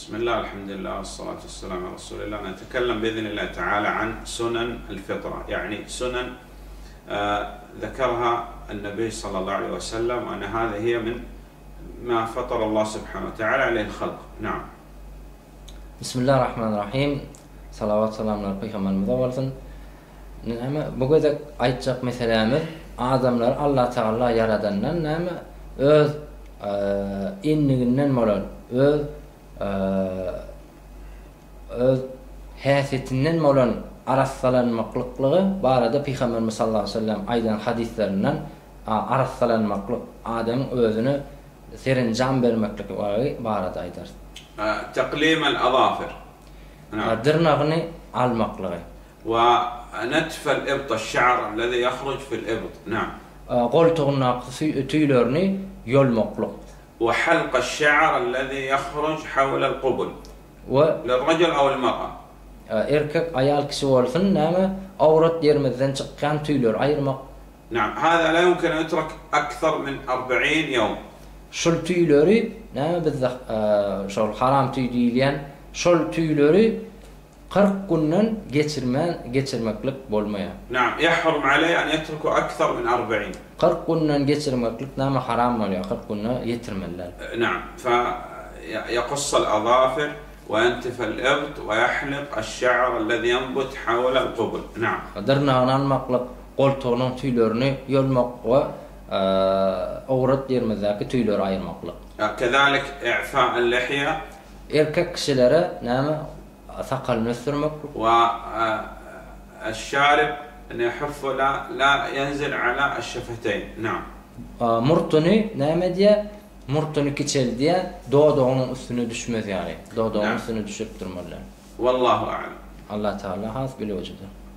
بسم الله، الحمد لله والصلاة والسلام على رسول الله. نتكلم بإذن الله تعالى عن سنن الفطرة، يعني سنن ذكرها النبي صلى الله عليه وسلم، وأن هذه هي من ما فطر الله سبحانه وتعالى عليه الخلق. نعم. بسم الله الرحمن الرحيم. صلوات سلام على Peygamber olsun. Bu kadar aytacak meselemiz adamlar Allah Teala yaradandan näme öz inliginden bolan, öz häsiyetinden bolan arassalanmaklıklığı barada Peygamberimiz sallallahu aleyhi ve sellem aydan hadislerinden arassalanmaklık adamın özünü serincan vermeklik barada aytar. تقليم الأظافر. Dırnağını almaklığı. ونتف الإبط، الشعر الذي يخرج في الإبط. نعم. Koltuğun tüylerini yolmaklık. وحلق الشعر الذي يخرج حول القبل. Ve للرجل أو المرأة. Erkek ayal kişi olsun näme avrat yerimizden çıkan tüyler ayırmak. نعم. هذا لا يمكن أن يترك أكثر من 40 يوم. Şol tüyleri näme bizde şol haram tüy diýilen şol tüyleri 40 günden geçirmeklik bolmaya. نعم. يحرم عليه أن يتركه أكثر من 40. 40 günden geçirmeklik näme haram bolýar, 40 günden yetirmeler. نعم. فيقص الأظافر وينتف الإبط ويحلق الشعر الذي ينبت حول القبل. نعم. Dırnağını almaklık, koltuğunun tüylerini yolmak ve avrat yerimizdeki tüyleri ayırmaklık. كذلك إعفاء اللحية. Erkek kişilere näme sakalını sürmeklik. والشارب أن يحف لا ينزل على الشفتين. نعم. Murtunu näme diye? Murtunu kiçel diye doğduğunun üstüne düşmez yani. Doğduğunun üstüne düşüp durmalar. والله أعلم. Allah Teala has bile vücudu.